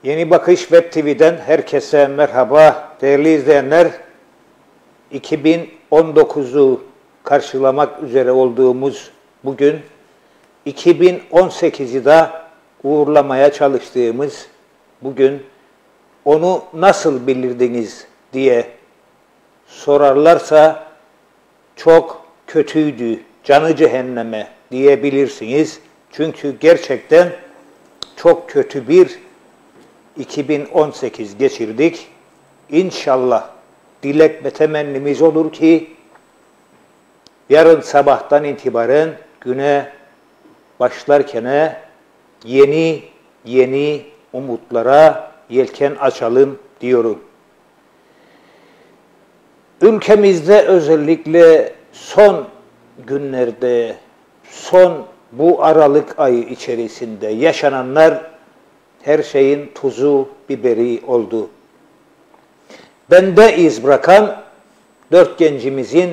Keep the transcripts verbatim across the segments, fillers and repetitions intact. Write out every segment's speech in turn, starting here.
Yeni Bakış Web T V'den herkese merhaba değerli izleyenler. iki bin on dokuzu karşılamak üzere olduğumuz bugün iki bin on sekizi de uğurlamaya çalıştığımız bugün onu nasıl bilirdiniz diye sorarlarsa çok kötüydü, canı cehenneme diyebilirsiniz. Çünkü gerçekten çok kötü bir iki bin on sekiz geçirdik. İnşallah dilek ve temennimiz olur ki yarın sabahtan itibaren güne başlarken yeni yeni umutlara yelken açalım diyorum. Ülkemizde özellikle son günlerde, son bu Aralık ayı içerisinde yaşananlar her şeyin tuzu, biberi oldu. Bende iz bırakan dört gencimizin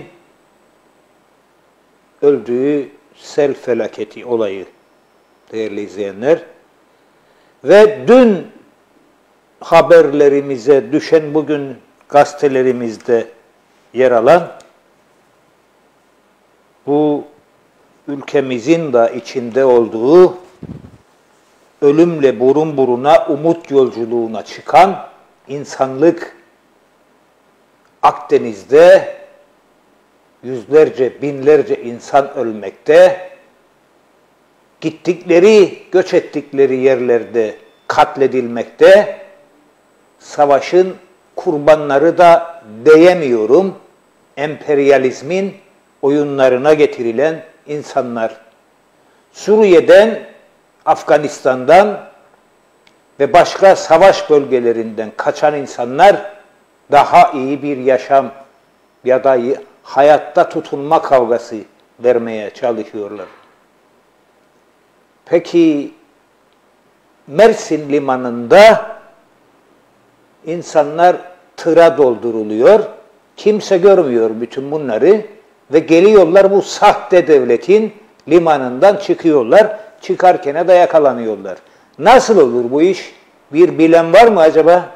öldüğü sel felaketi olayı değerli izleyenler. Ve dün haberlerimize düşen, bugün gazetelerimizde yer alan bu ülkemizin de içinde olduğu ölümle burun buruna umut yolculuğuna çıkan insanlık Akdeniz'de yüzlerce, binlerce insan ölmekte, gittikleri, göç ettikleri yerlerde katledilmekte, savaşın kurbanları da diyemiyorum, emperyalizmin oyunlarına getirilen insanlar. Suriye'den, Afganistan'dan ve başka savaş bölgelerinden kaçan insanlar daha iyi bir yaşam ya da hayatta tutunma kavgası vermeye çalışıyorlar. Peki Mersin limanında insanlar tıra dolduruluyor. Kimse görmüyor bütün bunları ve geliyorlar bu sahte devletin limanından çıkıyorlar. Çıkarken de yakalanıyorlar. Nasıl olur bu iş? Bir bilen var mı acaba?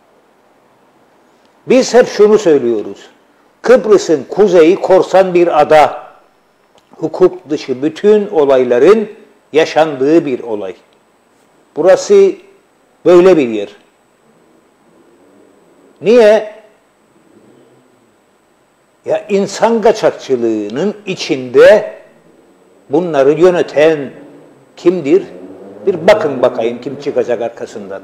Biz hep şunu söylüyoruz. Kıbrıs'ın kuzeyi korsan bir ada. Hukuk dışı bütün olayların yaşandığı bir olay. Burası böyle bir yer. Niye? Ya insan kaçakçılığının içinde bunları yöneten kimdir? Bir bakın bakayım kim çıkacak arkasından.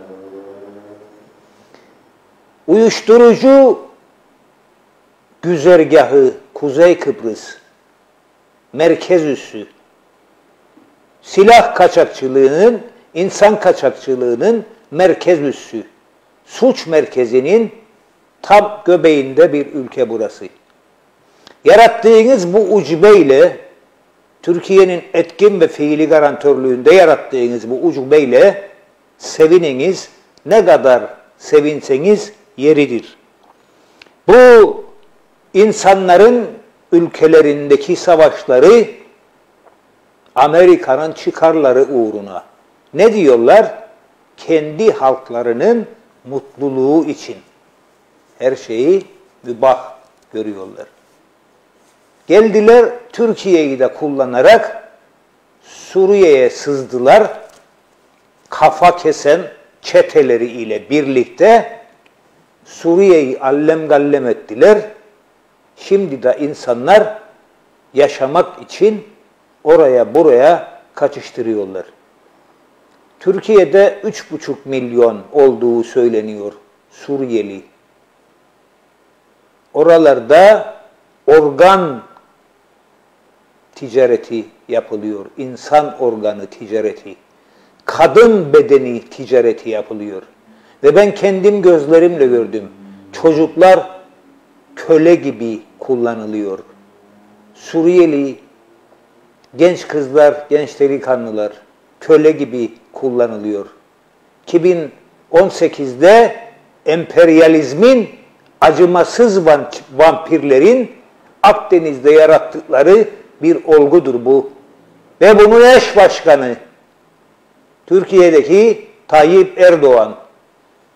Uyuşturucu güzergahı Kuzey Kıbrıs, merkez üssü, silah kaçakçılığının, insan kaçakçılığının merkez üssü, suç merkezinin tam göbeğinde bir ülke burası. Yarattığınız bu ucbeyle, Türkiye'nin etkin ve fiili garantörlüğünde yarattığınız bu ucbeyle sevininiz, ne kadar sevinseniz yeridir. Bu insanların ülkelerindeki savaşları Amerika'nın çıkarları uğruna. Ne diyorlar? Kendi halklarının mutluluğu için her şeyi mübah görüyorlar. Geldiler Türkiye'yi de kullanarak Suriye'ye sızdılar. Kafa kesen çeteleri ile birlikte Suriye'yi allem gallem ettiler. Şimdi de insanlar yaşamak için oraya buraya kaçıştırıyorlar. Türkiye'de üç buçuk milyon olduğu söyleniyor Suriyeli. Oralarda organ ticareti yapılıyor. İnsan organı ticareti. Kadın bedeni ticareti yapılıyor. Ve ben kendim gözlerimle gördüm. Çocuklar köle gibi kullanılıyor. Suriyeli genç kızlar, genç delikanlılar köle gibi kullanılıyor. iki bin on sekizde emperyalizmin acımasız vampirlerin Akdeniz'de yarattıkları bir olgudur bu. Ve bunun eş başkanı Türkiye'deki Tayyip Erdoğan.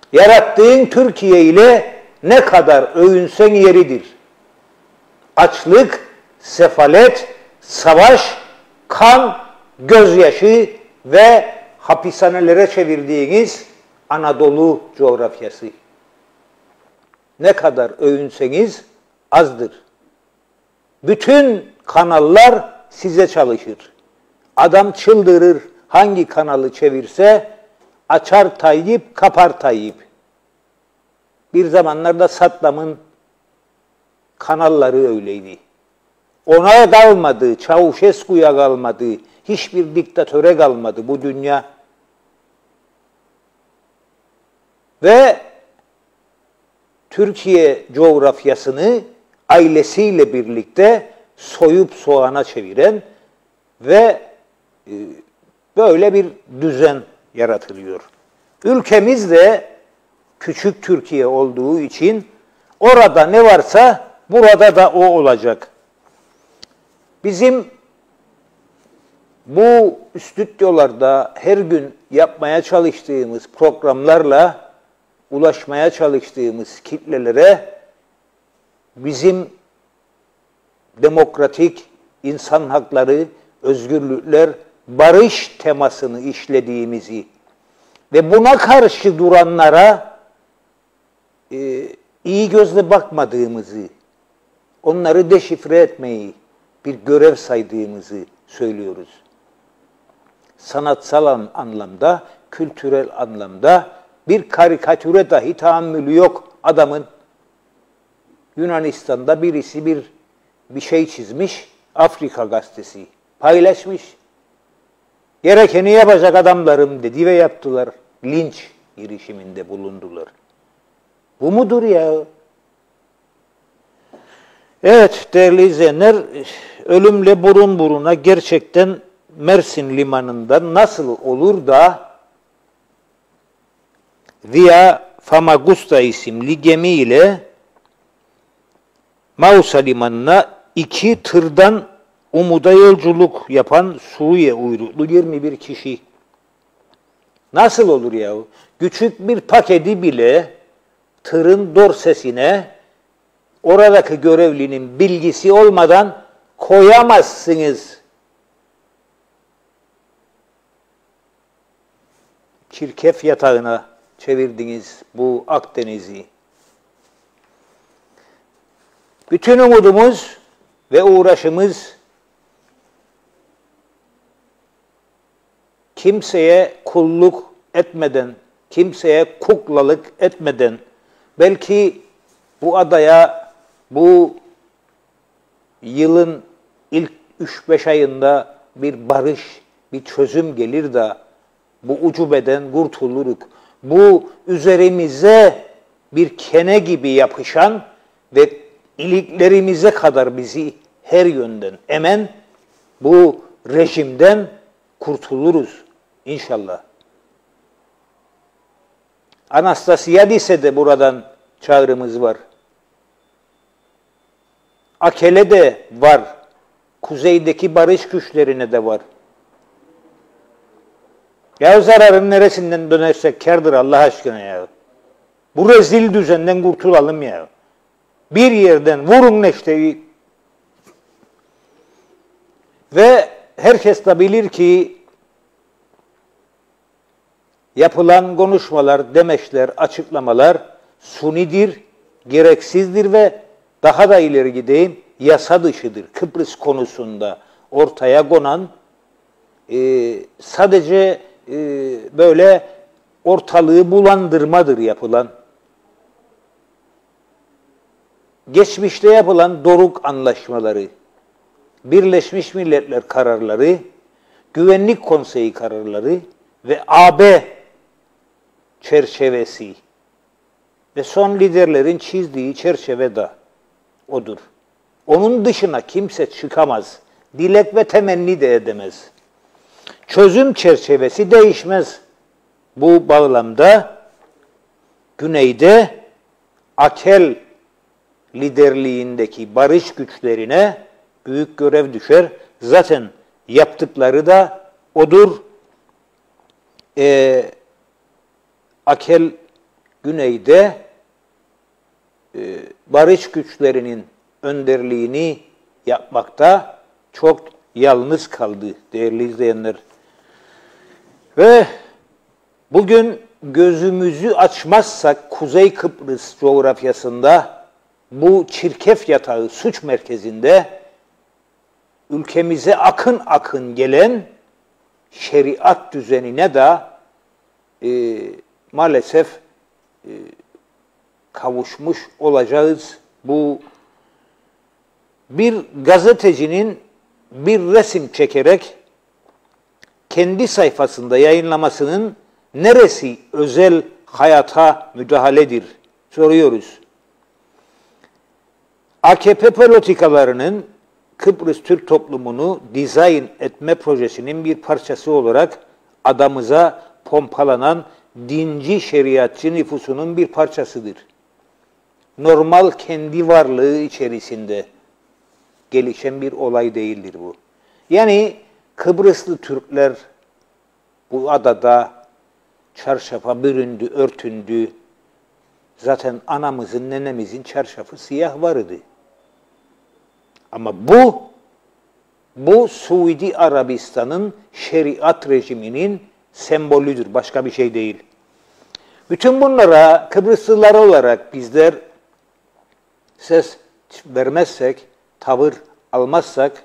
Yarattığın Türkiye ile ne kadar övünsen yeridir. Açlık, sefalet, savaş, kan, gözyaşı ve hapishanelere çevirdiğiniz Anadolu coğrafyası. Ne kadar övünseniz azdır. Bütün kanallar size çalışır. Adam çıldırır, hangi kanalı çevirse açar Tayyip, kapar Tayyip. Bir zamanlarda Saddam'ın kanalları öyleydi. Ona kalmadı, Çavuşesku'ya kalmadı, hiçbir diktatöre kalmadı bu dünya. Ve Türkiye coğrafyasını ailesiyle birlikte soyup soğana çeviren ve e, böyle bir düzen yaratılıyor. Ülkemiz de küçük Türkiye olduğu için orada ne varsa burada da o olacak. Bizim bu stüdyolarda her gün yapmaya çalıştığımız programlarla ulaşmaya çalıştığımız kitlelere bizim demokratik insan hakları, özgürlükler, barış temasını işlediğimizi ve buna karşı duranlara e, iyi gözle bakmadığımızı, onları deşifre etmeyi bir görev saydığımızı söylüyoruz. Sanatsal anlamda, kültürel anlamda bir karikatüre dahi tahammülü yok adamın. Yunanistan'da birisi bir bir şey çizmiş, Afrika gazetesi paylaşmış. Gerekeni yapacak adamlarım dedi ve yaptılar. Linç girişiminde bulundular. Bu mudur ya? Evet değerli izleyenler, ölümle burun buruna gerçekten Mersin limanında nasıl olur da Via Famagusta isimli gemiyle Mausa limanına iki tırdan umuda yolculuk yapan Suriye uyruklu yirmi bir kişi. Nasıl olur ya? Küçük bir paketi bile tırın dorsesine oradaki görevlinin bilgisi olmadan koyamazsınız. Çirkef yatağına çevirdiniz bu Akdeniz'i. Bütün umudumuz ve uğraşımız kimseye kulluk etmeden, kimseye kuklalık etmeden, belki bu adaya bu yılın ilk üç beş ayında bir barış, bir çözüm gelir de bu ucubeden kurtuluruk. Bu üzerimize bir kene gibi yapışan ve iliklerimize kadar bizi her yönden emen bu rejimden kurtuluruz inşallah. Anastasiadis'e de buradan çağrımız var. Akele de var. Kuzeydeki barış güçlerine de var. Ya zararın neresinden dönersek kârdır Allah aşkına ya. Bu rezil düzenden kurtulalım ya. Bir yerden vurun neşteyi. Ve herkes de bilir ki yapılan konuşmalar, demeçler, açıklamalar sunidir, gereksizdir ve daha da ileri gideyim, yasa dışıdır. Kıbrıs konusunda ortaya konan e, sadece e, böyle ortalığı bulandırmadır yapılan. Geçmişte yapılan doruk anlaşmaları, Birleşmiş Milletler kararları, Güvenlik Konseyi kararları ve A B çerçevesi ve son liderlerin çizdiği çerçeve de odur. Onun dışına kimse çıkamaz. Dilek ve temenni de edemez. Çözüm çerçevesi değişmez. Bu bağlamda güneyde Akel liderliğindeki barış güçlerine büyük görev düşer. Zaten yaptıkları da odur. Ee, Akel güneyde e, barış güçlerinin önderliğini yapmakta çok yalnız kaldı değerli izleyenler. Ve bugün gözümüzü açmazsak Kuzey Kıbrıs coğrafyasında bu çirkef yatağı suç merkezinde ülkemize akın akın gelen şeriat düzenine de e, maalesef e, kavuşmuş olacağız. Bu bir gazetecinin bir resim çekerek kendi sayfasında yayınlamasının neresi özel hayata müdahaledir? Soruyoruz. A K P politikalarının Kıbrıs Türk toplumunu dizayn etme projesinin bir parçası olarak adamıza pompalanan dinci şeriatçı nüfusunun bir parçasıdır. Normal kendi varlığı içerisinde gelişen bir olay değildir bu. Yani Kıbrıslı Türkler bu adada çarşafa büründü, örtündü. Zaten anamızın, nenemizin çarşafı siyah vardı. Ama bu, bu Suudi Arabistan'ın şeriat rejiminin sembolüdür. Başka bir şey değil. Bütün bunlara Kıbrıslılar olarak bizler ses vermezsek, tavır almazsak,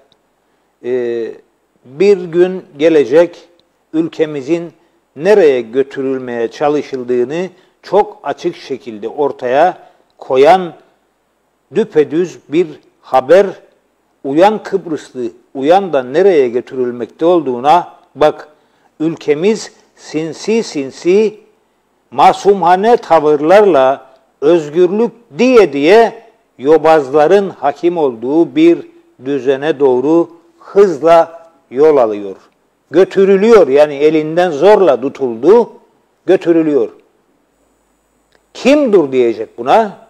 bir gün gelecek ülkemizin nereye götürülmeye çalışıldığını çok açık şekilde ortaya koyan düpedüz bir haber, uyan Kıbrıslı, uyan da nereye götürülmekte olduğuna bak. Ülkemiz sinsi sinsi, masumhane tavırlarla özgürlük diye diye yobazların hakim olduğu bir düzene doğru hızla yol alıyor. Götürülüyor, yani elinden zorla tutuldu, götürülüyor. Kim dur diyecek buna?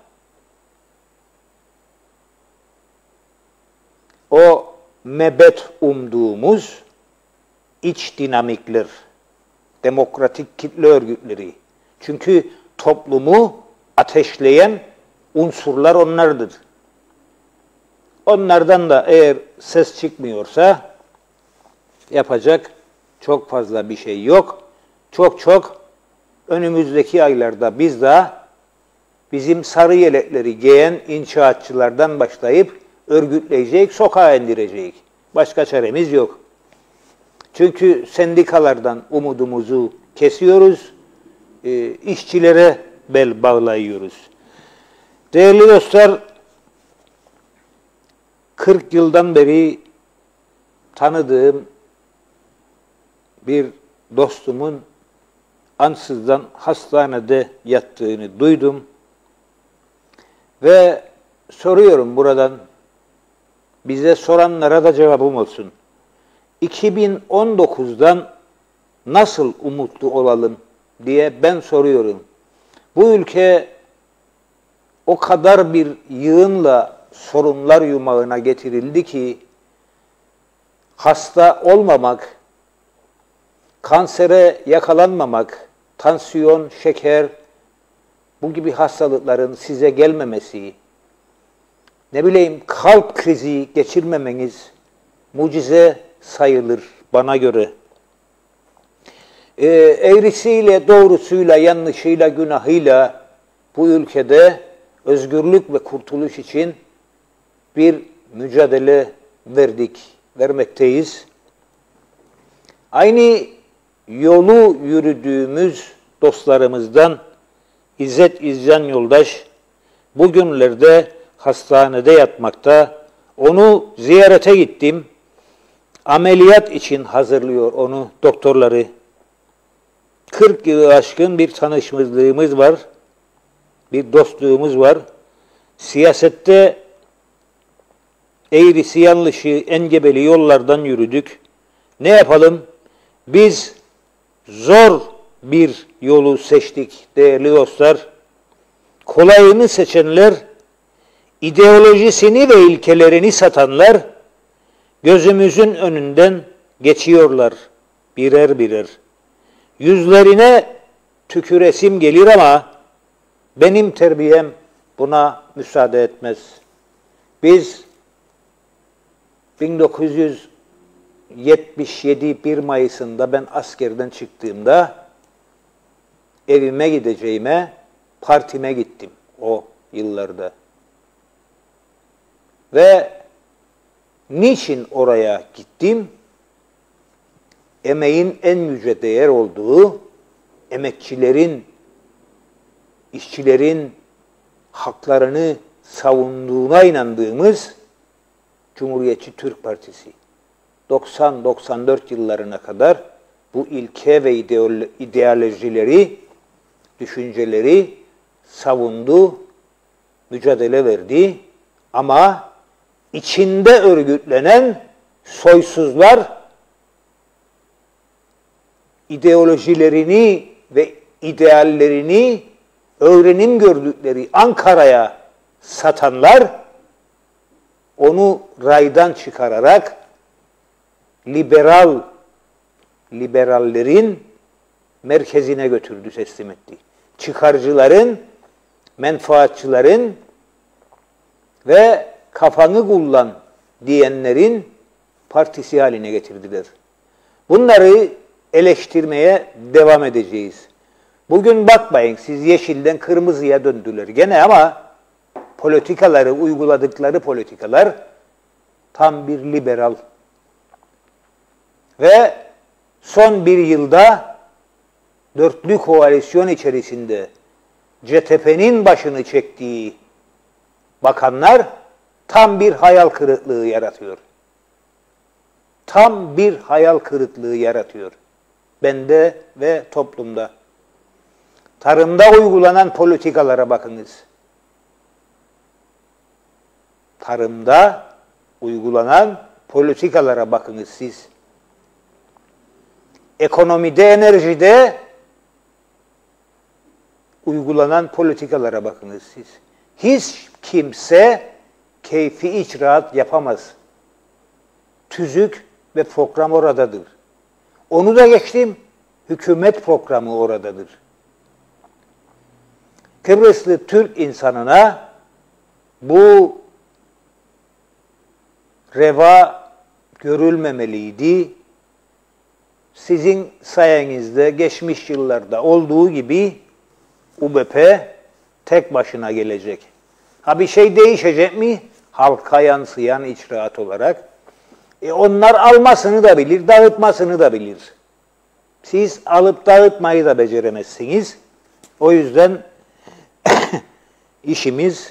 O mebet umduğumuz iç dinamikler, demokratik kitle örgütleri. Çünkü toplumu ateşleyen unsurlar onlardır. Onlardan da eğer ses çıkmıyorsa yapacak çok fazla bir şey yok. Çok çok önümüzdeki aylarda biz de bizim sarı yelekleri giyen inşaatçılardan başlayıp örgütleyecek, sokağa indirecek. Başka çaremiz yok. Çünkü sendikalardan umudumuzu kesiyoruz, e, işçilere bel bağlayıyoruz. Değerli dostlar, kırk yıldan beri tanıdığım bir dostumun ansızdan hastanede yattığını duydum. Ve soruyorum buradan, bize soranlara da cevabım olsun. iki bin on dokuzdan nasıl umutlu olalım diye ben soruyorum. Bu ülke o kadar bir yığınla sorunlar yumağına getirildi ki hasta olmamak, kansere yakalanmamak, tansiyon, şeker, bu gibi hastalıkların size gelmemesi, ne bileyim kalp krizi geçirmemeniz mucize sayılır bana göre. E, eğrisiyle, doğrusuyla, yanlışıyla, günahıyla bu ülkede özgürlük ve kurtuluş için bir mücadele verdik, vermekteyiz. Aynı yolu yürüdüğümüz dostlarımızdan İzzet İzcan Yoldaş bugünlerde hastanede yatmakta. Onu ziyarete gittim. Ameliyat için hazırlıyor onu doktorları. kırk yılı aşkın bir tanışmışlığımız var. Bir dostluğumuz var. Siyasette eğrisi yanlışı engebeli yollardan yürüdük. Ne yapalım? Biz zor bir yolu seçtik değerli dostlar. Kolayını seçenler, ideolojisini ve ilkelerini satanlar gözümüzün önünden geçiyorlar birer birer. Yüzlerine tüküresim gelir ama Benim terbiyem buna müsaade etmez. Biz bin dokuz yüz yetmiş yedi bir Mayıs'ında ben askerden çıktığımda evime gideceğime partime gittim o yıllarda. Ve niçin oraya gittim? Emeğin en yüce değer olduğu, emekçilerin, işçilerin haklarını savunduğuna inandığımız Cumhuriyetçi Türk Partisi. doksan doksan dört yıllarına kadar bu ilke ve ideolojileri, düşünceleri savundu, mücadele verdi. Ama içinde örgütlenen soysuzlar ideolojilerini ve ideallerini öğrenim gördükleri Ankara'ya satanlar onu raydan çıkararak liberal liberallerin merkezine götürdü, teslim etti. Çıkarcıların, menfaatçıların ve kafanı kullan diyenlerin partisi haline getirdiler. Bunları eleştirmeye devam edeceğiz. Bugün bakmayın, siz yeşilden kırmızıya döndüler gene ama politikaları, uyguladıkları politikalar tam bir liberal. Ve son bir yılda dörtlü koalisyon içerisinde C T P'nin başını çektiği bakanlar tam bir hayal kırıklığı yaratıyor. Tam bir hayal kırıklığı yaratıyor. Bende ve toplumda. Tarımda uygulanan politikalara bakınız. Tarımda uygulanan politikalara bakınız siz. Ekonomide, enerjide uygulanan politikalara bakınız siz. Hiç kimse keyfi icraat yapamaz. Tüzük ve program oradadır. Onu da geçtim, hükümet programı oradadır. Kıbrıslı Türk insanına bu reva görülmemeliydi. Sizin sayenizde geçmiş yıllarda olduğu gibi U B P tek başına gelecek. Ha bir şey değişecek mi? Halka yansıyan icraat olarak. E onlar almasını da bilir, dağıtmasını da bilir. Siz alıp dağıtmayı da beceremezsiniz. O yüzden işimiz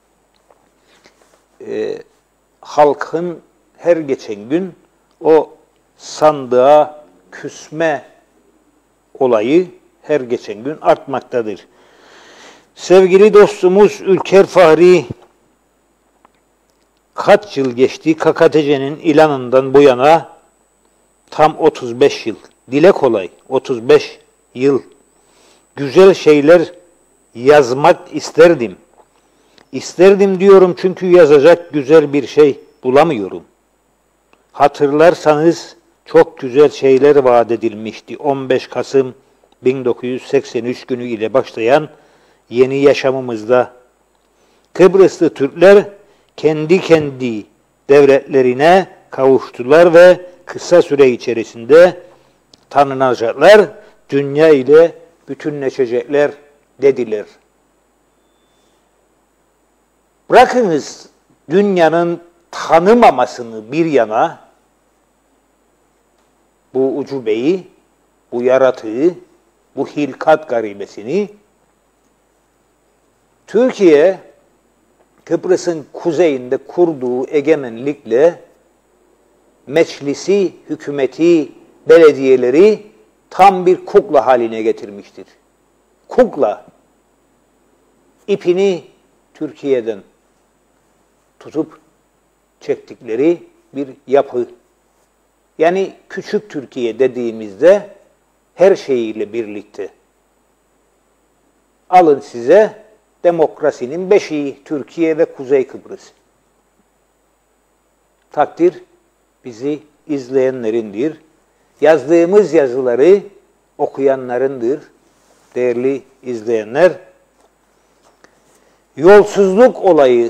e, halkın her geçen gün o sandığa küsme olayı her geçen gün artmaktadır. Sevgili dostumuz Ülker Fahri, kaç yıl geçti K K T C'nin ilanından bu yana? Tam otuz beş yıl. Dile kolay, otuz beş yıl. Güzel şeyler yazmak isterdim. İsterdim diyorum çünkü yazacak güzel bir şey bulamıyorum. Hatırlarsanız çok güzel şeyler vaat edilmişti. on beş Kasım bin dokuz yüz seksen üç günü ile başlayan yeni yaşamımızda. Kıbrıslı Türkler kendi kendi devletlerine kavuştular ve kısa süre içerisinde tanınacaklar, dünya ile bütünleşecekler dediler. Bırakınız dünyanın tanımamasını bir yana, bu ucubeyi, bu yaratığı, bu hilkat garibesini, Türkiye, Kıbrıs'ın kuzeyinde kurduğu egemenlikle meclisi, hükümeti, belediyeleri tam bir kukla haline getirmiştir. Kukla, ipini Türkiye'den tutup çektikleri bir yapı. Yani küçük Türkiye dediğimizde her şeyiyle birlikte. Alın size demokrasinin beşiği Türkiye ve Kuzey Kıbrıs. Takdir bizi izleyenlerindir. Yazdığımız yazıları okuyanlarındır. Değerli izleyenler, Yolsuzluk olayı,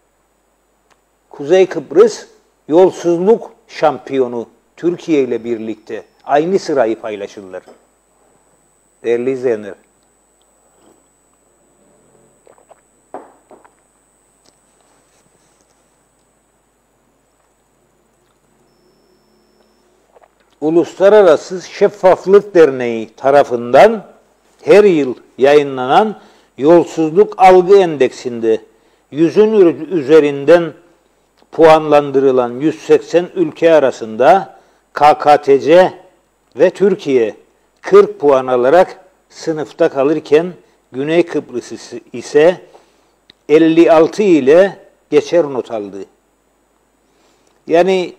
Kuzey Kıbrıs yolsuzluk şampiyonu Türkiye ile birlikte aynı sırayı paylaşırlar. Değerli izleyenler. Uluslararası Şeffaflık Derneği tarafından her yıl yayınlanan Yolsuzluk Algı Endeksinde yüzün üzerinden puanlandırılan yüz seksen ülke arasında K K T C ve Türkiye kırk puan alarak sınıfta kalırken Güney Kıbrıs ise elli altı ile geçer not aldı. Yani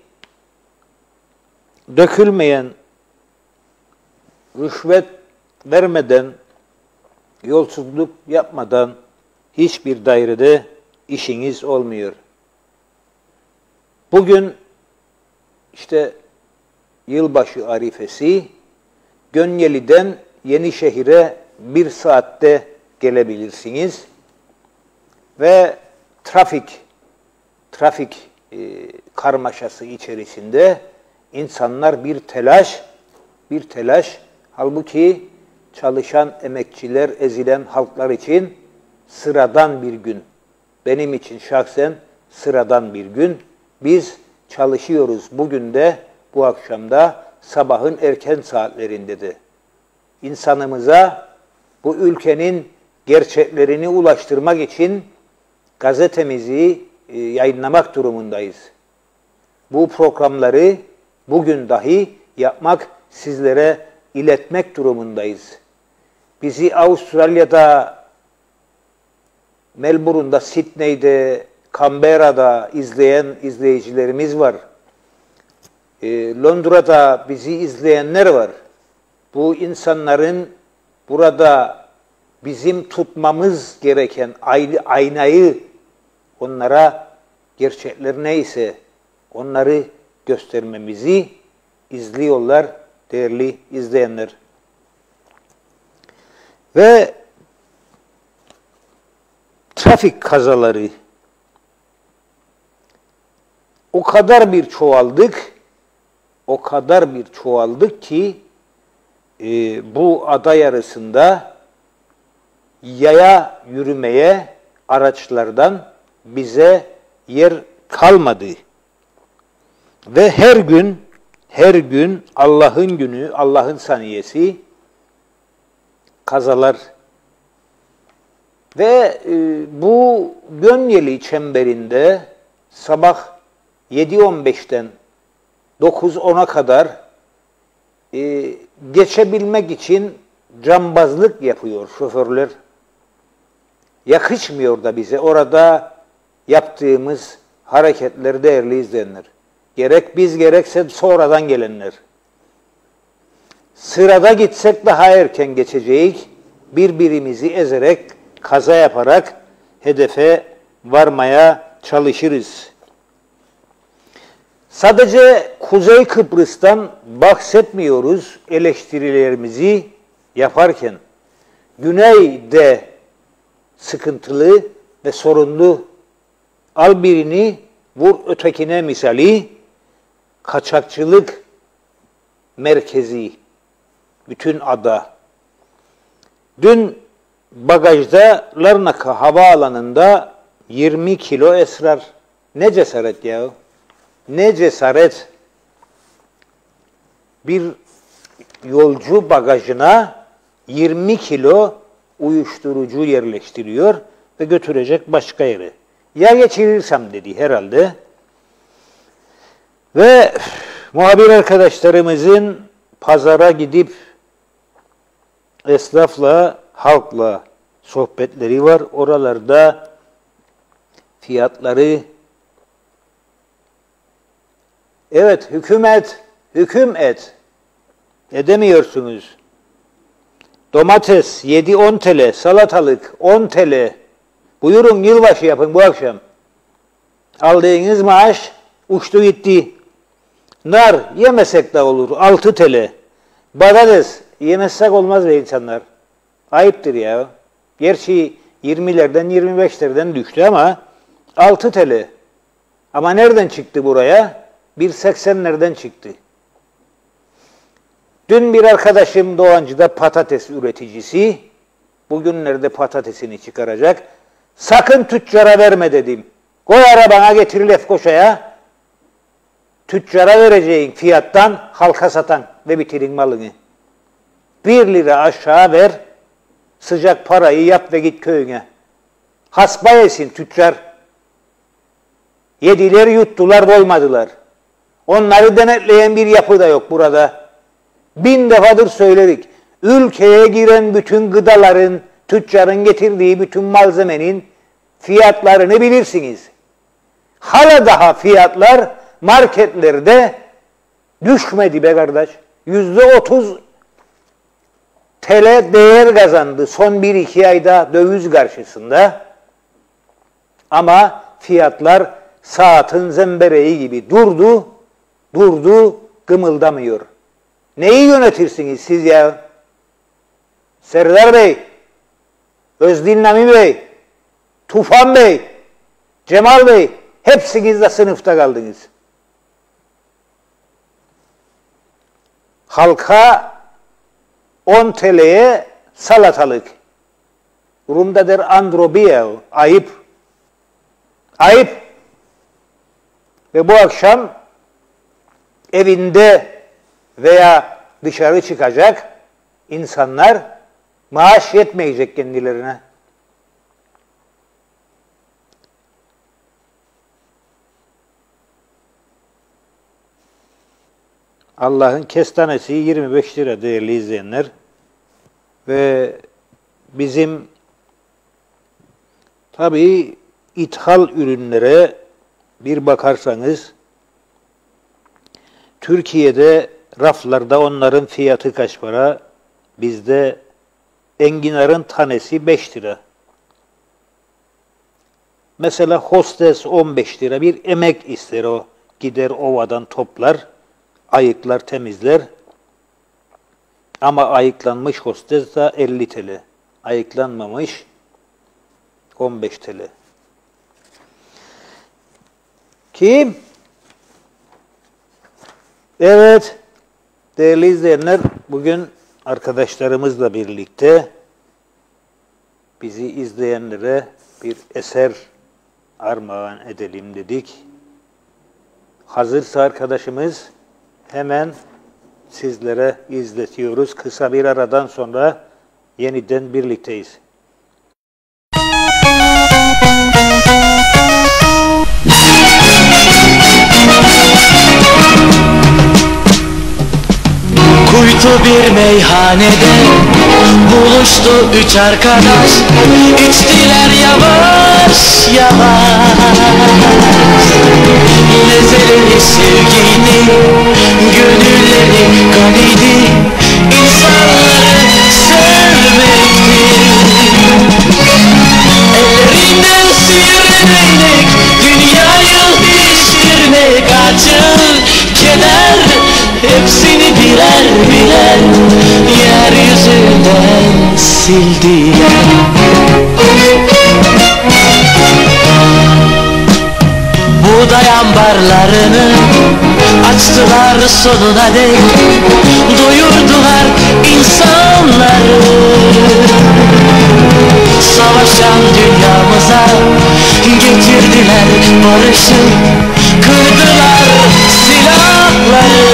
dökülmeyen, rüşvet vermeden, yolsuzluk yapmadan hiçbir dairede işiniz olmuyor. Bugün işte yılbaşı arifesi, Gönyeli'den Yenişehir'e bir saatte gelebilirsiniz. Ve trafik, trafik e, karmaşası içerisinde insanlar bir telaş, bir telaş. Halbuki çalışan emekçiler, ezilen halklar için sıradan bir gün. Benim için şahsen sıradan bir gün. Biz çalışıyoruz bugün de, bu akşamda, sabahın erken saatlerinde de. İnsanımıza bu ülkenin gerçeklerini ulaştırmak için gazetemizi e, yayınlamak durumundayız. Bu programları bugün dahi yapmak, sizlere iletmek durumundayız. Bizi Avustralya'da, Melbourne'da, Sydney'de, Canberra'da izleyen izleyicilerimiz var. E, Londra'da bizi izleyenler var. Bu insanların burada bizim tutmamız gereken aynayı, onlara gerçekler neyse onları göstermemizi izliyorlar değerli izleyenler. Ve trafik kazaları o kadar bir çoğaldık, o kadar bir çoğaldık ki e, bu aday arasında yaya yürümeye araçlardan bize yer kalmadı. Ve her gün, her gün Allah'ın günü, Allah'ın saniyesi kazalar. Ve e, bu Gönyeli çemberinde sabah yedi on beşten dokuz ona kadar e, geçebilmek için cambazlık yapıyor şoförler. Yakışmıyor da bize orada yaptığımız hareketler değerli izleyenler. Gerek biz gerekse sonradan gelenler. Sırada gitsek daha erken geçeceğiz. Birbirimizi ezerek, kaza yaparak hedefe varmaya çalışırız. Sadece Kuzey Kıbrıs'tan bahsetmiyoruz eleştirilerimizi yaparken. Güney'de sıkıntılı ve sorunlu, al birini vur ötekine misali, kaçakçılık merkezi, bütün ada. Dün bagajda Larnaka havaalanında yirmi kilo esrar. Ne cesaret ya? Ne cesaret? Bir yolcu bagajına yirmi kilo uyuşturucu yerleştiriyor ve götürecek başka yere. Ya geçirirsem dedi herhalde. Ve muhabir arkadaşlarımızın pazara gidip esnafla, halkla sohbetleri var. Oralarda fiyatları, evet hükümet, hüküm et, edemiyorsunuz. Domates yedi on TL, salatalık on TL. Buyurun yılbaşı yapın bu akşam. Aldığınız maaş uçtu gitti. Nar yemesek de olur altı TL. Patates yemezsek olmaz be insanlar. Ayıptır ya. Gerçi yirmilerden yirmi beşlerden düştü ama altı T L. Ama nereden çıktı buraya? bir seksenlerden çıktı. Dün bir arkadaşım Doğancı'da patates üreticisi, bugünlerde patatesini çıkaracak. Sakın tüccara verme dedim. Koy arabana getir Lefkoşa'ya. Tüccara vereceğin fiyattan halka satan ve bitirin malını. Bir lira aşağı ver, sıcak parayı yap ve git köyüne. Hasba yesin tüccar. Yediler, yuttular, doymadılar. Onları denetleyen bir yapı da yok burada. Bin defadır söyledik. Ülkeye giren bütün gıdaların, tüccarın getirdiği bütün malzemenin fiyatlarını bilirsiniz. Hala daha fiyatlar marketlerde düşmedi be kardeş. Yüzde otuz T L değer kazandı son bir iki ayda döviz karşısında. Ama fiyatlar saatin zembereği gibi durdu, durdu, gımıldamıyor. Neyi yönetirsiniz siz ya? Serdar Bey, Özdil Nami Bey, Tufan Bey, Cemal Bey, hepsiniz de sınıfta kaldınız. Halka on T L'ye salatalık. Rum'da der androbiyev, ayıp. Ayıp. Ve bu akşam evinde veya dışarı çıkacak insanlar maaş yetmeyecek kendilerine. Allah'ın kestanesi yirmi beş lira değerli izleyenler. Ve bizim tabii ithal ürünlere bir bakarsanız Türkiye'de raflarda onların fiyatı kaç para? Bizde enginarın tanesi beş lira. Mesela hostes on beş lira, bir emek ister o. Gider ovadan toplar, ayıklar, temizler. Ama ayıklanmış hostes da elli T L. Ayıklanmamış on beş T L. Kim? Evet, değerli izleyenler, bugün arkadaşlarımızla birlikte bizi izleyenlere bir eser armağan edelim dedik. Hazırsa arkadaşımız hemen sizlere izletiyoruz. Kısa bir aradan sonra yeniden birlikteyiz. Kuytu bir meyhanede buluştu üç arkadaş, içtiler yavaş yavaş. Nezeleri sevgiydi, gönülleri ganiydi, insanları sevmekti. Ellerinden sihirli değnek, dünyayı pişirmek, acı, keder, hepsini birer birer yeryüzünden sildiler. Buğday ambarlarını açtılar sonuna dek, doyurdular insanları. Savaşan dünyamıza getirdiler barışı, kırdılar silahları.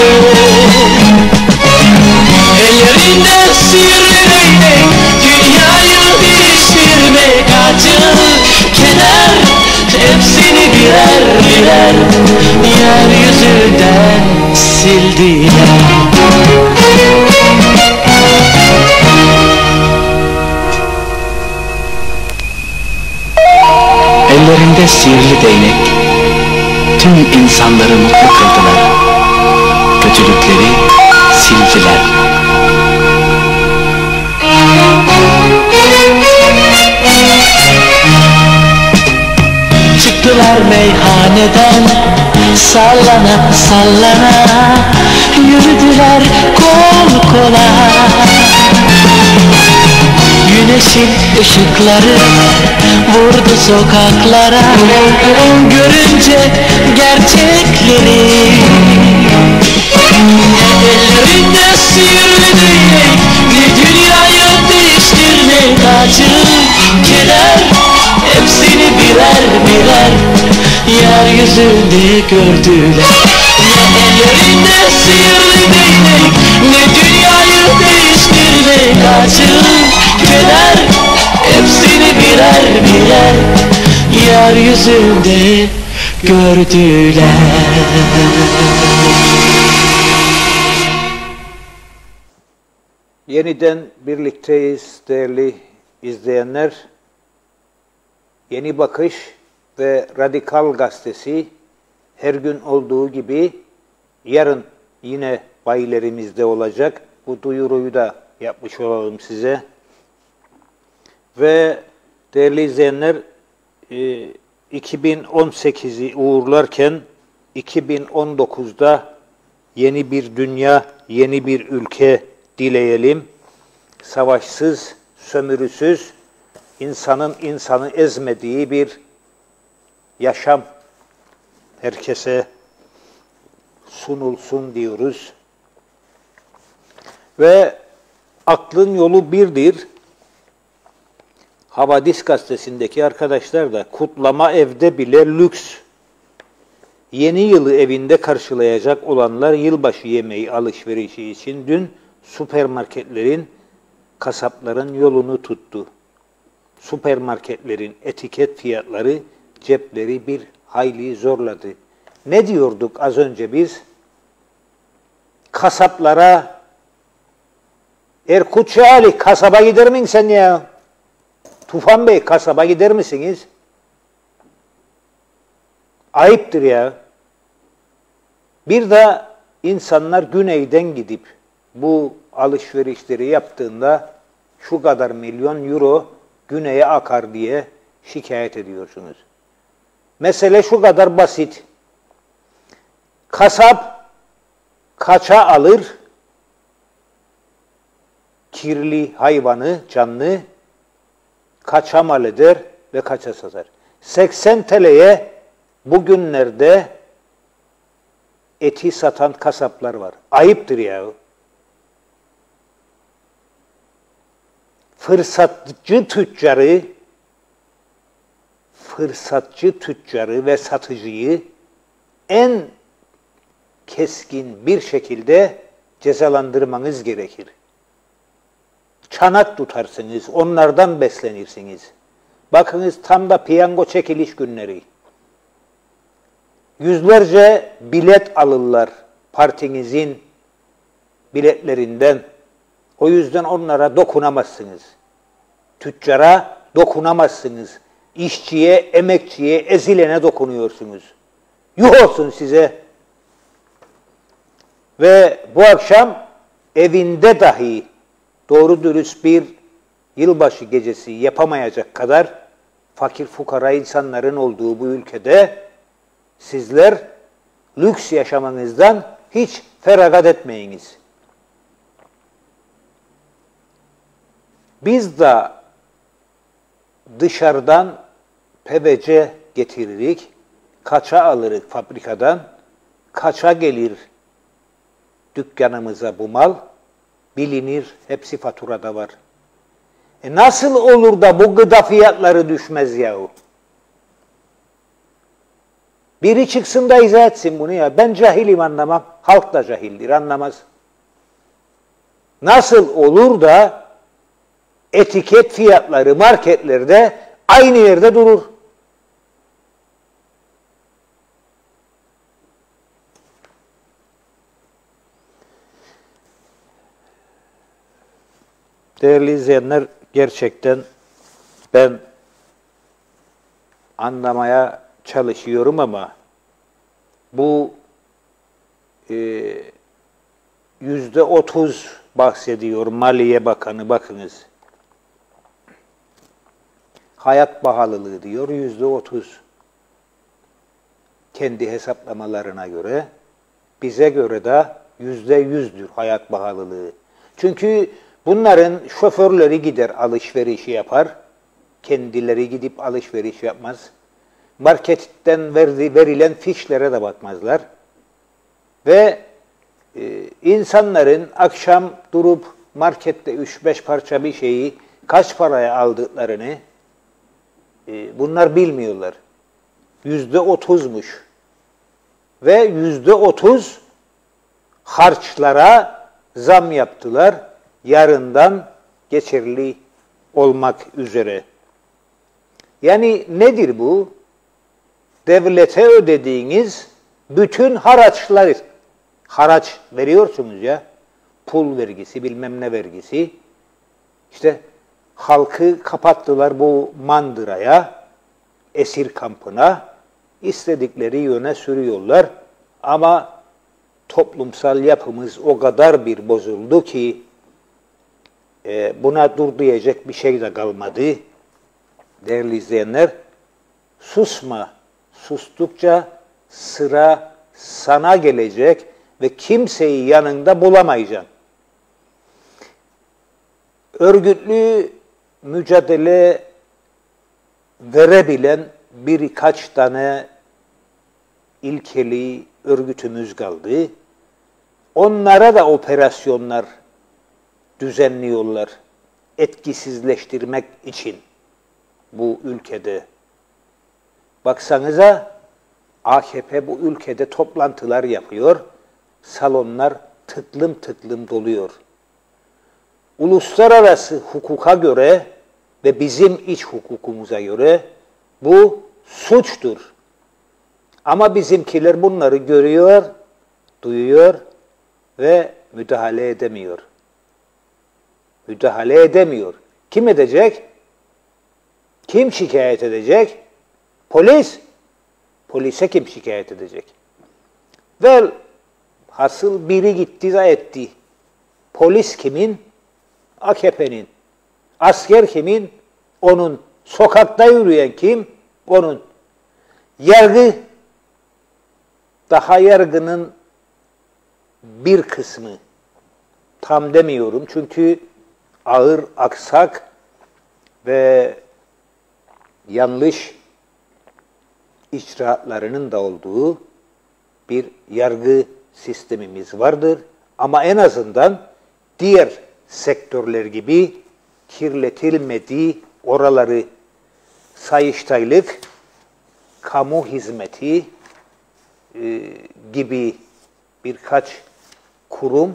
Ellerinde sihirli değnek, dünyayı pişirmek, acı, keder, hepsini birer birer yeryüzünden sildiler. Ellerinde sihirli değnek, tüm insanları mutlu kıldılar. Kötülükleri sildiler. Çıktılar meyhaneden sallana sallana, yürüdüler kol kola. güneşin ışıkları vurdu sokaklara, görünce gerçekleri. Ne ellerinde sihirli değnek, ne dünyayı değiştirmek acı keder, hepsini birer birer yeryüzünde gördüler. Ne ellerinde sihirli değnek, ne dünyayı değiştirmek acı keder, hepsini birer birer yeryüzünde gördüler. Yeniden birlikteyiz değerli izleyenler. Yeni Bakış ve Radikal Gazetesi her gün olduğu gibi yarın yine bayilerimizde olacak. Bu duyuruyu da yapmış olalım size. Ve değerli izleyenler, iki bin on sekizi uğurlarken iki bin on dokuzda yeni bir dünya, yeni bir ülke dileyelim. Savaşsız, sömürüsüz, insanın insanı ezmediği bir yaşam herkese sunulsun diyoruz. Ve aklın yolu birdir. Havadis gazetesindeki arkadaşlar da kutlama evde bile lüks. Yeni yılı evinde karşılayacak olanlar yılbaşı yemeği alışverişi için dün süpermarketlerin, kasapların yolunu tuttu. Süpermarketlerin etiket fiyatları cepleri bir hayli zorladı. Ne diyorduk az önce biz? Kasaplara, Erkut Şahali kasaba gider misin sen ya? Tufan Bey kasaba gider misiniz? Ayıptır ya. Bir de insanlar güneyden gidip bu alışverişleri yaptığında şu kadar milyon euro güneye akar diye şikayet ediyorsunuz. Mesele şu kadar basit. Kasap kaça alır? Kirli hayvanı, canlı kaça mal eder ve kaça satar? seksen T L'ye bugünlerde eti satan kasaplar var. Ayıptır ya. Fırsatçı tüccarı, fırsatçı tüccarı ve satıcıyı en keskin bir şekilde cezalandırmanız gerekir. Çanak tutarsınız, onlardan beslenirsiniz. Bakınız tam da piyango çekiliş günleri. Yüzlerce bilet alırlar partinizin biletlerinden. O yüzden onlara dokunamazsınız. Tüccara dokunamazsınız. İşçiye, emekçiye, ezilene dokunuyorsunuz. Yuh olsun size. Ve bu akşam evinde dahi doğru dürüst bir yılbaşı gecesi yapamayacak kadar fakir fukara insanların olduğu bu ülkede sizler lüks yaşamanızdan hiç feragat etmeyiniz. Biz de dışarıdan P V C getiririk, kaça alırız fabrikadan, kaça gelir dükkanımıza bu mal, bilinir, hepsi faturada var. E nasıl olur da bu gıda fiyatları düşmez yahu? Biri çıksın da izah etsin bunu ya. Ben cahilim, anlamam. Halk da cahildir, anlamaz. Nasıl olur da etiket fiyatları marketlerde aynı yerde durur? Değerli izleyenler, gerçekten ben anlamaya çalışıyorum ama bu yüzde otuz bahsediyor Maliye Bakanı, bakınız. Hayat pahalılığı diyor yüzde otuz. Kendi hesaplamalarına göre, bize göre de yüzde yüzdür hayat pahalılığı. Çünkü Bunların şoförleri gider alışverişi yapar. Kendileri gidip alışveriş yapmaz. Marketten verdi, verilen fişlere de bakmazlar. Ve e, insanların akşam durup markette üç beş parça bir şeyi kaç paraya aldıklarını e, bunlar bilmiyorlar. Yüzde otuzmuş. Ve yüzde otuz harçlara zam yaptılar. Yarından geçerli olmak üzere. Yani nedir bu? Devlete ödediğiniz bütün haraçlar, haraç veriyorsunuz ya, pul vergisi, bilmem ne vergisi. İşte halkı kapattılar bu mandıraya, esir kampına, istedikleri yöne sürüyorlar. Ama toplumsal yapımız o kadar bir bozuldu ki e, buna dur diyecek bir şey de kalmadı. Değerli izleyenler, susma, sustukça sıra sana gelecek ve kimseyi yanında bulamayacaksın. Örgütlü mücadele verebilen birkaç tane ilkeli örgütümüz kaldı. Onlara da operasyonlar düzenliyorlar etkisizleştirmek için bu ülkede. Baksanıza A K P bu ülkede toplantılar yapıyor. Salonlar tıklım tıklım doluyor. Uluslararası hukuka göre ve bizim iç hukukumuza göre bu suçtur. Ama bizimkiler bunları görüyor, duyuyor ve müdahale edemiyor. Müdahale edemiyor. Kim edecek? Kim şikayet edecek? Polis. Polise kim şikayet edecek? Ve hasıl biri gitti de etti. Polis kimin? A K P'nin. Asker kimin? Onun. Sokakta yürüyen kim? Onun. Yargı, daha yargının bir kısmı, tam demiyorum çünkü ağır, aksak ve yanlış icraatlarının da olduğu bir yargı sistemimiz vardır. Ama en azından diğer sektörler gibi kirletilmediği, oraları Sayıştaylık, kamu hizmeti e, gibi birkaç kurum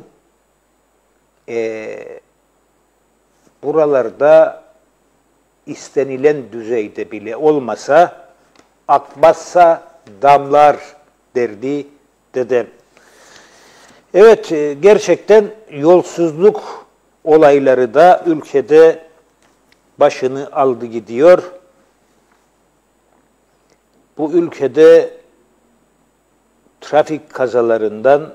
e, buralarda istenilen düzeyde bile olmasa akmazsa damlar derdi dedem. Evet, gerçekten yolsuzluk olayları da ülkede başını aldı gidiyor. Bu ülkede trafik kazalarından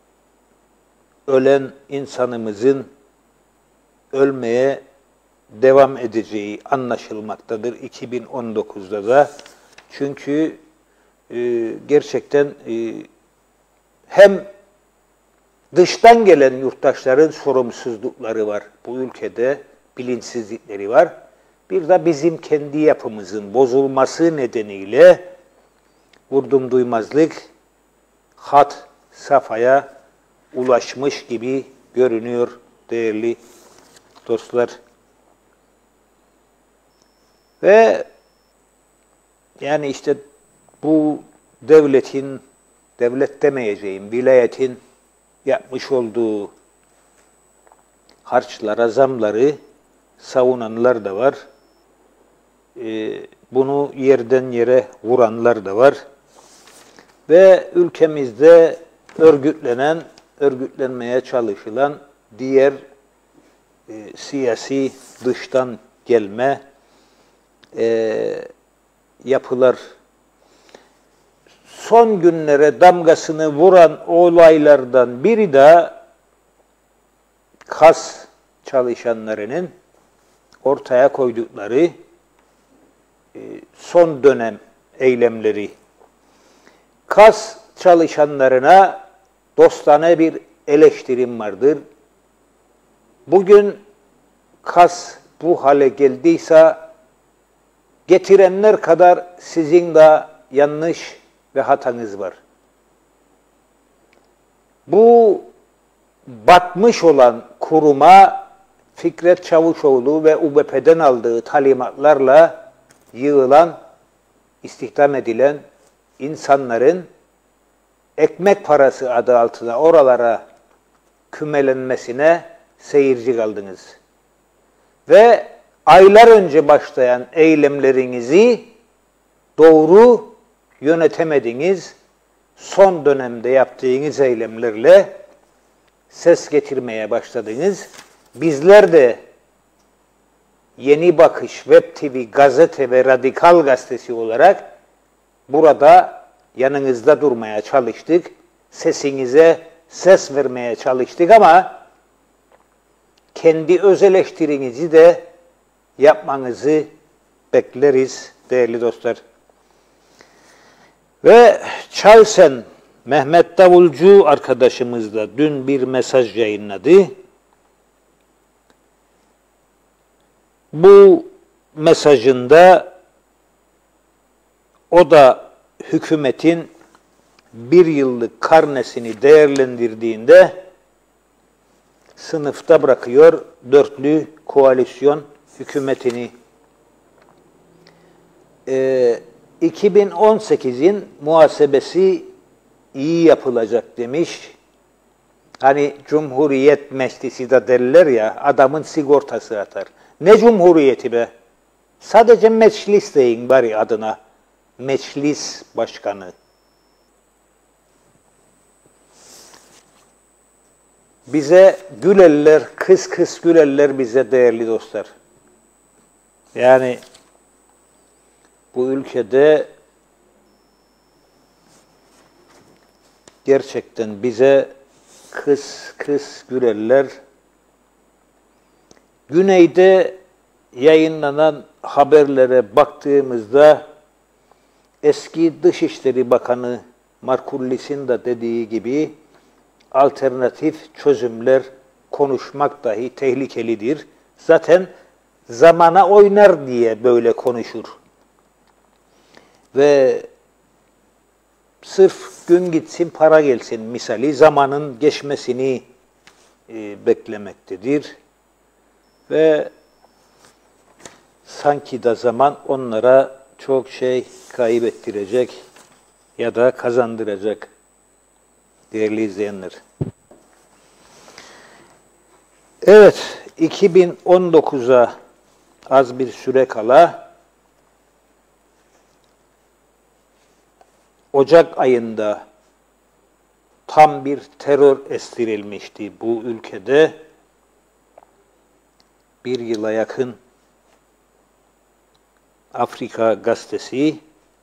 ölen insanımızın ölmeye devam edeceği anlaşılmaktadır iki bin on dokuzda da. Çünkü e, gerçekten e, hem dıştan gelen yurttaşların sorumsuzlukları var bu ülkede, bilinçsizlikleri var. Bir de bizim kendi yapımızın bozulması nedeniyle vurdum duymazlık hat safhaya ulaşmış gibi görünüyor değerli dostlar. Ve yani işte bu devletin, devlet demeyeceğim, vilayetin yapmış olduğu harçlara, zamları savunanlar da var. Ee, bunu yerden yere vuranlar da var. Ve ülkemizde örgütlenen, örgütlenmeye çalışılan diğer e, siyasi dıştan gelme e, yapılar. Son günlere damgasını vuran olaylardan biri de kas çalışanlarının ortaya koydukları e, son dönem eylemleri. Kas çalışanlarına dostane bir eleştirim vardır. Bugün kas bu hale geldiyse getirenler kadar sizin de yanlış ve hatanız var. Bu batmış olan kuruma Fikret Çavuşoğlu ve U B P'den aldığı talimatlarla yığılan, istihdam edilen insanların ekmek parası adı altında oralara kümelenmesine seyirci kaldınız. Ve aylar önce başlayan eylemlerinizi doğru yönetemediniz. Son dönemde yaptığınız eylemlerle ses getirmeye başladınız. Bizler de Yeni Bakış, Web T V, Gazete ve Radikal Gazetesi olarak burada yanınızda durmaya çalıştık. Sesinize ses vermeye çalıştık ama kendi öz eleştirinizi de yapmanızı bekleriz değerli dostlar. Ve şahsen Mehmet Davulcu arkadaşımız da dün bir mesaj yayınladı. Bu mesajında o da hükümetin bir yıllık karnesini değerlendirdiğinde sınıfta bırakıyor dörtlü koalisyon hükümetini. Ee, iki bin on sekizin muhasebesi iyi yapılacak demiş. Hani Cumhuriyet Meclisi de derler ya, adamın sigortası atar. Ne cumhuriyeti be? Sadece meclis deyin bari adına. Meclis başkanı. Bize gülerler, kıs kıs gülerler bize değerli dostlar. Yani bu ülkede gerçekten bize kıs kıs gülerler. Güneyde yayınlanan haberlere baktığımızda eski Dışişleri Bakanı Markullis'in de dediği gibi alternatif çözümler konuşmak dahi tehlikelidir. Zaten zamana oynar diye böyle konuşur. Ve sırf gün gitsin para gelsin misali zamanın geçmesini e, beklemektedir. Ve sanki da zaman onlara çok şey kaybettirecek ya da kazandıracak değerli izleyenler. Evet, iki bin on dokuza az bir süre kala Ocak ayında tam bir terör estirilmişti bu ülkede. Bir yıla yakın Afrika gazetesi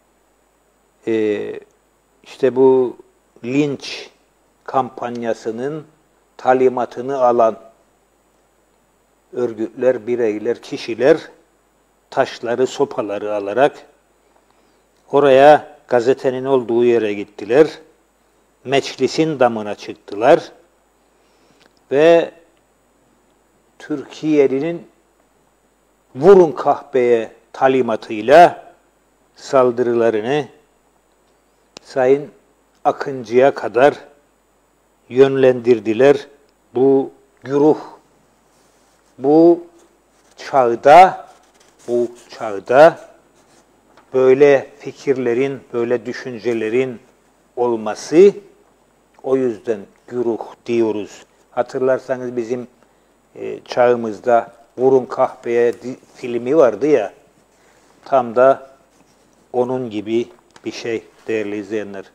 e, işte bu linç kampanyasının talimatını alan örgütler, bireyler, kişiler taşları, sopaları alarak oraya gazetenin olduğu yere gittiler. Meclisin damına çıktılar ve Türkiye'nin vurun kahpeye talimatıyla saldırılarını Sayın Akıncı'ya kadar yönlendirdiler. Bu güruh, bu çağda, bu çağda böyle fikirlerin, böyle düşüncelerin olması, o yüzden güruh diyoruz. Hatırlarsanız bizim e, çağımızda Vurun Kahpeye filmi vardı ya, tam da onun gibi bir şey değerli izleyenler.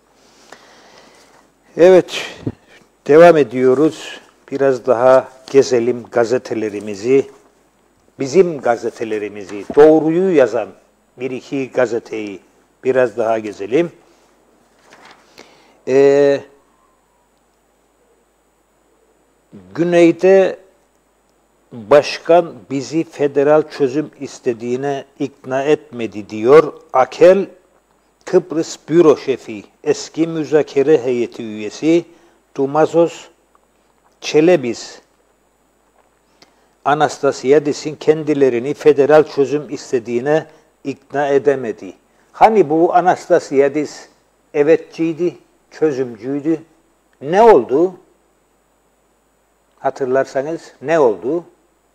Evet, devam ediyoruz. Biraz daha gezelim gazetelerimizi, bizim gazetelerimizi, doğruyu yazan bir iki gazeteyi biraz daha gezelim. Ee, Güneyde başkan bizi federal çözüm istediğine ikna etmedi diyor. Akel, Kıbrıs Büro Şefi, eski müzakere heyeti üyesi Tumazos Çelebiz, Anastasiadis'in kendilerini federal çözüm istediğine ikna edemedi. Hani bu Anastasiadis evetçiydi, çözümcüydü. Ne oldu? Hatırlarsanız ne oldu?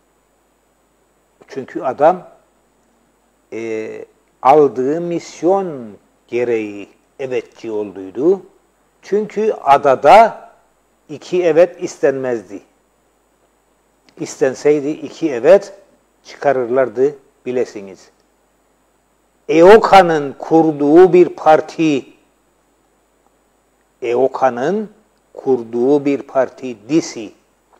Çünkü adam e, aldığı misyon gereği evetçi olduydu. Çünkü adada iki evet istenmezdi. İstenseydi iki evet çıkarırlardı bilesiniz. EOKA'nın kurduğu bir parti, EOKA'nın kurduğu bir parti D C,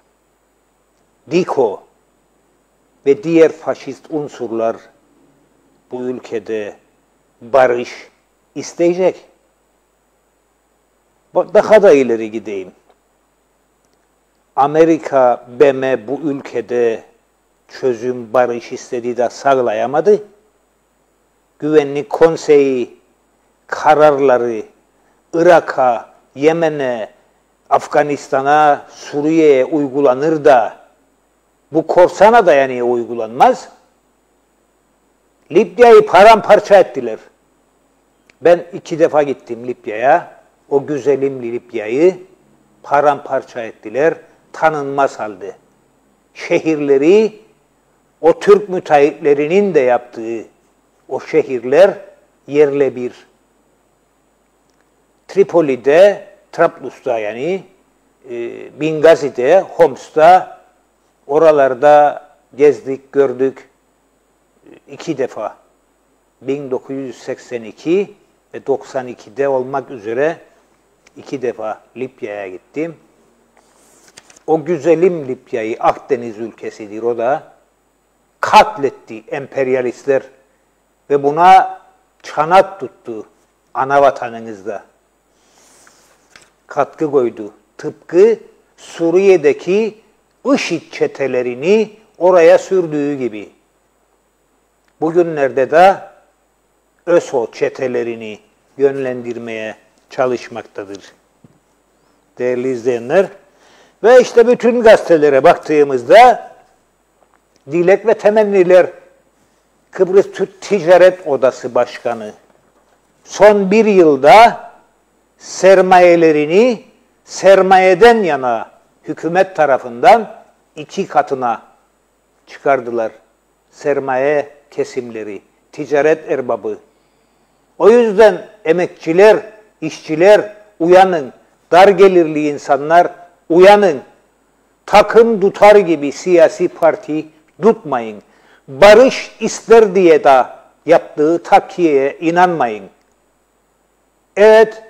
DİKO ve diğer faşist unsurlar bu ülkede barış isteyecek. Daha da ileri gideyim. Amerika B M bu ülkede çözüm, barış istediği de sağlayamadı. Güvenlik Konseyi kararları Irak'a, Yemen'e, Afganistan'a, Suriye'ye uygulanır da bu korsana dayanıya uygulanmaz. Libya'yı paramparça ettiler. Ben iki defa gittim Libya'ya. O güzelim Libya'yı paramparça ettiler. Tanınmaz halde. Şehirleri o Türk müteahhitlerinin de yaptığı o şehirler yerle bir. Tripoli'de, Trablus'ta yani, e, Bingazi'de, Homs'ta, oralarda gezdik, gördük iki defa. bin dokuz yüz seksen iki ve doksan ikide olmak üzere iki defa Libya'ya gittim. O güzelim Libya'yı, Akdeniz ülkesidir o da, katletti emperyalistler ve buna çanak tuttu ana vatanınızda. Katkı koydu. Tıpkı Suriye'deki IŞİD çetelerini oraya sürdüğü gibi. Bugünlerde de ÖSO çetelerini yönlendirmeye çalışmaktadır. Değerli izleyenler, ve işte bütün gazetelere baktığımızda dilek ve temenniler. Kıbrıs Türk Ticaret Odası Başkanı son bir yılda sermayelerini sermayeden yana hükümet tarafından iki katına çıkardılar. Sermaye kesimleri, ticaret erbabı. O yüzden emekçiler, işçiler uyanın, dar gelirli insanlar uyanın. Takım tutar gibi siyasi parti tutmayın. Barış ister diye de yaptığı takiyeye inanmayın. Evet,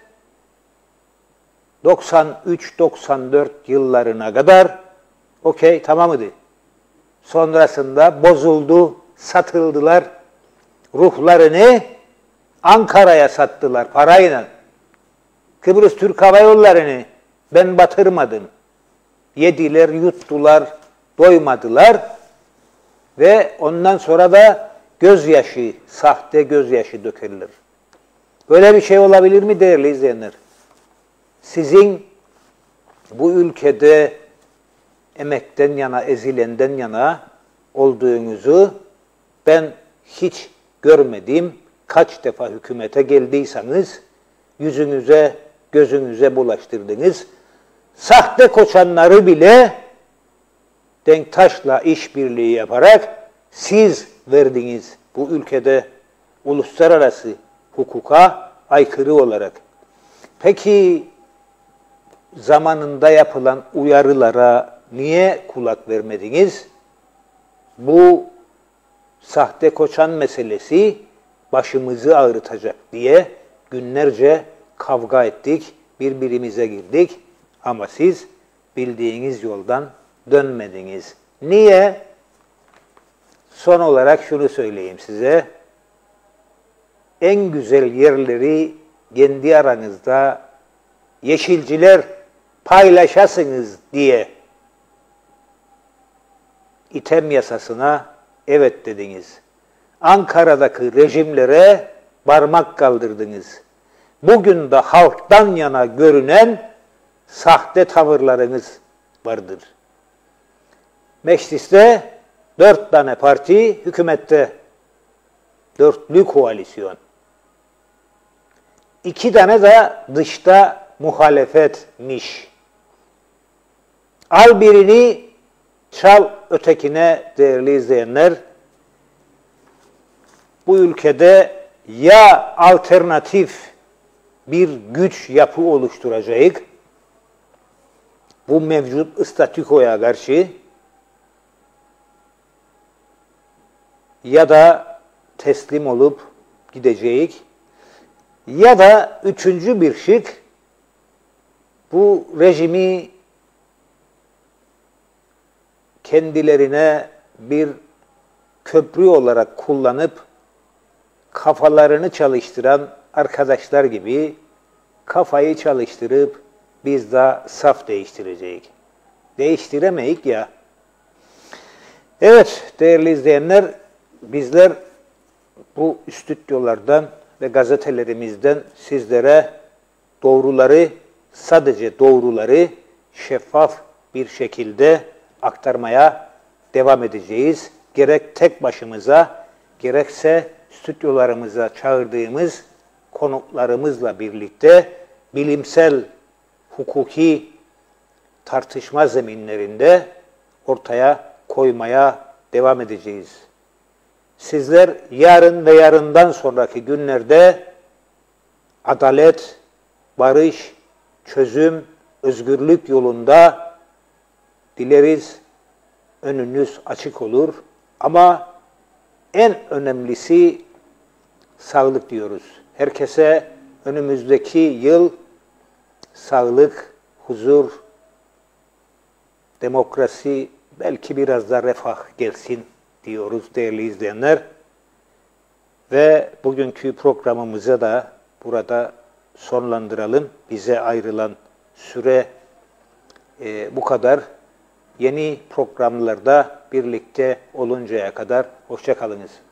doksan üç doksan dört yıllarına kadar okey tamamıydı. Sonrasında bozuldu, satıldılar. Ruhlarını Ankara'ya sattılar parayla. Kıbrıs Türk Hava Yolları'nı ben batırmadım. Yediler, yuttular, doymadılar ve ondan sonra da gözyaşı, sahte gözyaşı dökülür. Böyle bir şey olabilir mi değerli izleyenler? Sizin bu ülkede emekten yana, ezilenden yana olduğunuzu ben hiç görmedim. Kaç defa hükümete geldiyseniz yüzünüze, gözünüze bulaştırdınız. Sahte koçanları bile Denktaş'la işbirliği yaparak siz verdiniz bu ülkede uluslararası hukuka aykırı olarak. Peki zamanında yapılan uyarılara niye kulak vermediniz? Bu sahte koçan meselesi başımızı ağrıtacak diye günlerce kavga ettik, birbirimize girdik ama siz bildiğiniz yoldan dönmediniz. Niye? Son olarak şunu söyleyeyim size. En güzel yerleri kendi aranızda yeşilciler paylaşasınız diye İTEM yasasına evet dediniz. Ankara'daki rejimlere parmak kaldırdınız. Bugün de halktan yana görünen sahte tavırlarınız vardır. Mecliste dört tane parti, hükümette dörtlü koalisyon. İki tane de dışta muhalefetmiş. Al birini, çal ötekine değerli izleyenler. Bu ülkede ya alternatif bir güç yapı oluşturacağız, bu mevcut statükoya karşı, ya da teslim olup gideceğiz, ya da üçüncü bir şık, bu rejimi kendilerine bir köprü olarak kullanıp kafalarını çalıştıran arkadaşlar gibi kafayı çalıştırıp biz de saf değiştireceğiz. Değiştiremeyik ya. Evet değerli izleyenler, bizler bu stüdyolardan ve gazetelerimizden sizlere doğruları, sadece doğruları şeffaf bir şekilde aktarmaya devam edeceğiz. Gerek tek başımıza, gerekse stüdyolarımıza çağırdığımız konuklarımızla birlikte bilimsel, hukuki tartışma zeminlerinde ortaya koymaya devam edeceğiz. Sizler yarın ve yarından sonraki günlerde adalet, barış, çözüm, özgürlük yolunda dileriz önünüz açık olur. Ama en önemlisi sağlık diyoruz. Herkese önümüzdeki yıl sağlık, huzur, demokrasi, belki biraz da refah gelsin diyoruz değerli izleyenler. Ve bugünkü programımıza da burada sonlandıralım. Bize ayrılan süre e, bu kadar. Yeni programlarda birlikte oluncaya kadar hoşça kalınız.